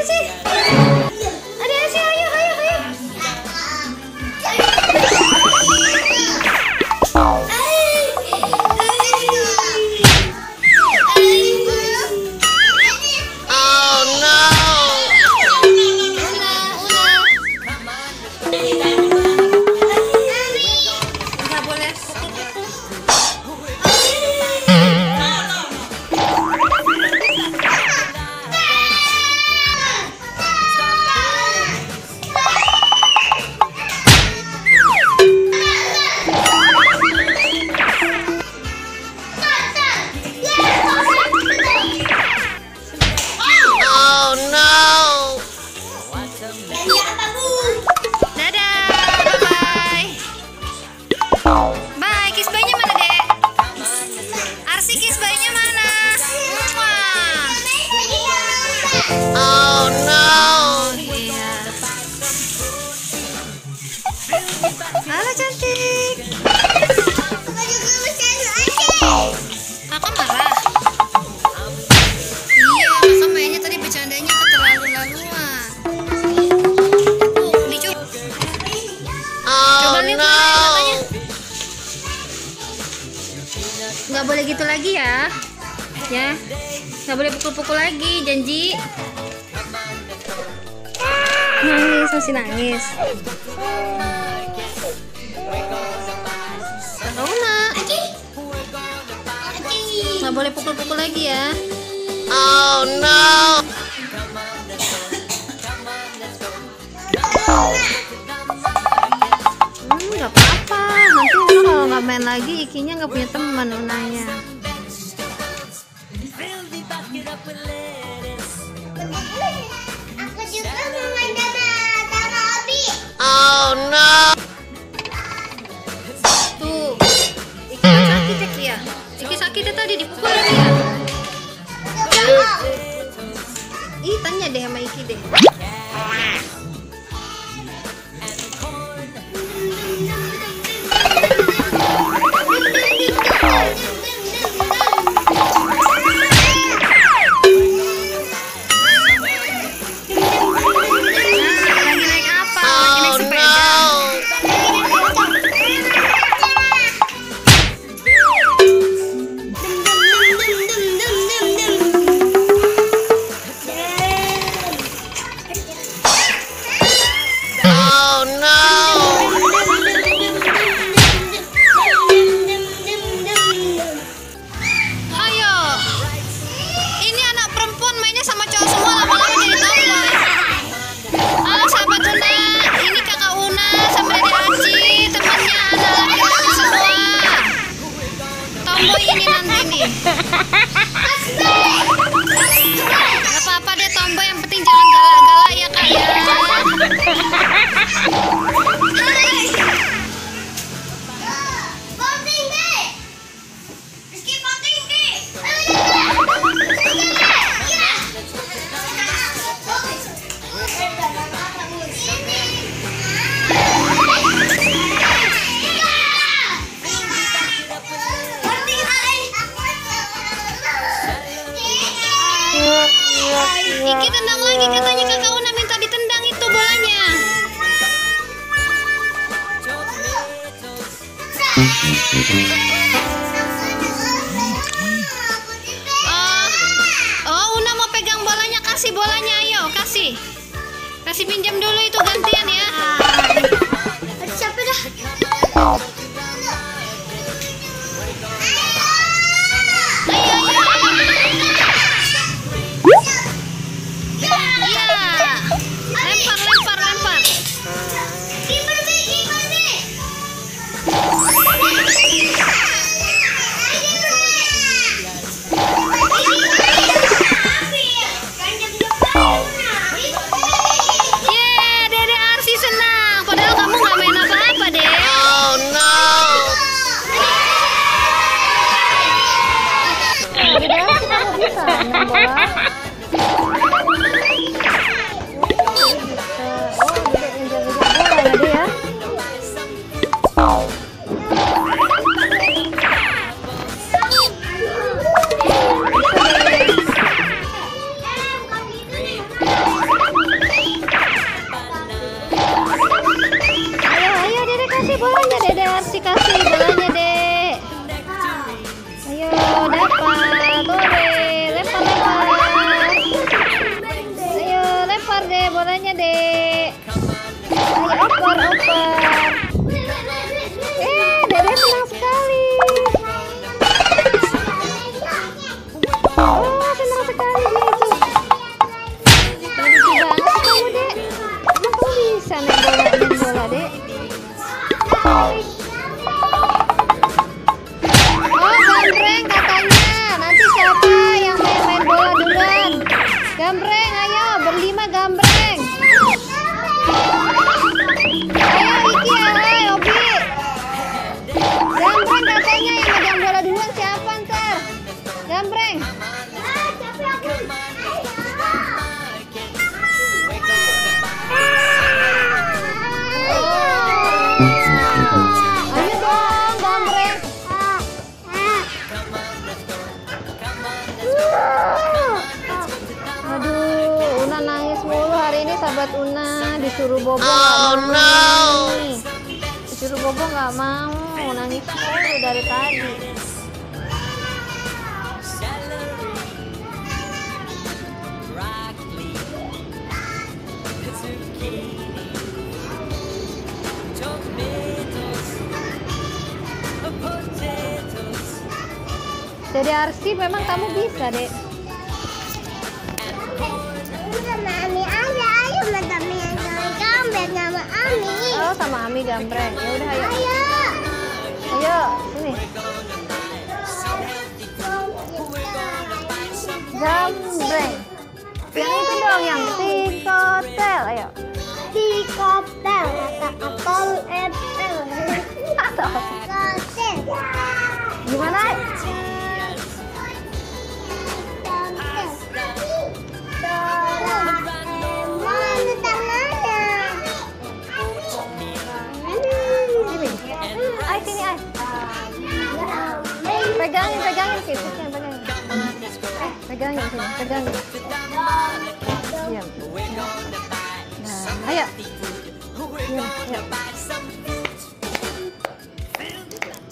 Arsy. Ada Arsy, ayo, ayo, ayo. Oh no. Nggak boleh. Oh no. Dadah, bye-bye. Bye, kiss bye-nya mana, Dek? Arsy, kiss bye-nya mana? Wah. Oh no. Iya. Halo, cantik. Kakak marah? Iya, kakak mainnya tadi bercandanya keterlaluan. Dicoba. Oh Coba lihat no. kakaknya. Nggak boleh gitu lagi ya. Ya. Nggak boleh pukul-pukul lagi, janji. Nangis, masih nangis. Luna. Nggak boleh pukul-pukul lagi ya. Oh no. Nggak apa-apa. Nanti Luna kalau nggak main lagi, Ikinya nggak punya teman Lunanya. Aku juga mau main sama Obi. Oh no. Tuh, Iki kan sakit ya, Kia. Iki sakit ya tadi dipukul lagi ya. Ih, tanya deh sama Iki deh. Lagi naik apa? Lagi naik Oh sepeda. no. Oh no. Ayo, ini anak perempuan mainnya sama cowok semua, lama-lama jadi tomboy. Halo sahabat Una, ini kakak Una sama Dede Aci, temannya anak laki-laki semua. Tomboy ini nanti nih. Gak apa-apa deh tomboy, yang penting jangan galak-galak ya kak ya. Iki tendang lagi, katanya kakak Una minta ditendang itu bolanya. Oh, Una mau pegang bolanya, kasih bolanya, ayo kasih. Kasih pinjam dulu itu gantian ya. Aduh, siapa dah? Iya. Lempar, lempar, lempar. Kiper B, kiper B. Yeay, Dede Arsy senang. Padahal kamu nggak main apa-apa deh. Oh no. Dede Arsy kamu bisa main bola. bolanya, Dek. Ayo oper. Dede senang sekali. Oh, senang sekali dia itu. Lucu banget kamu, Dek. Emang kamu bisa main bola, Dek? Oh, gambreng katanya. Nanti siapa yang main bola duluan? Gambreng, ayo berlima gambreng. Ayo Iki, hai Obi. Gambreng katanya yang megang bola duluan siapa ntar? Gambreng. Ayo dong gambreng. Aduh, Una nangis mulu hari ini sahabat Una. Disuruh bobo nggak mau nih. Disuruh bobo nggak mau, nangis mulu dari tadi. Dede Arsi, memang kamu bisa, Dek. Sama Ami aja, ayo Mami yang cari gambar sama Ami. Oh, sama Ami gambreng. Ya udah ayo. Ayo. Ayo, sini. Gambreng. Yang itu dong, yang tikotel. Ayo. Tikotel, kata apel apel. Kotel. Gimana? Mana tangannya? Sini. Ay, sini, ay. Pegangin fisiknya, pegangin. Pegangin sini, pegangin. Diam. Nah, ayo. Diam, ayo.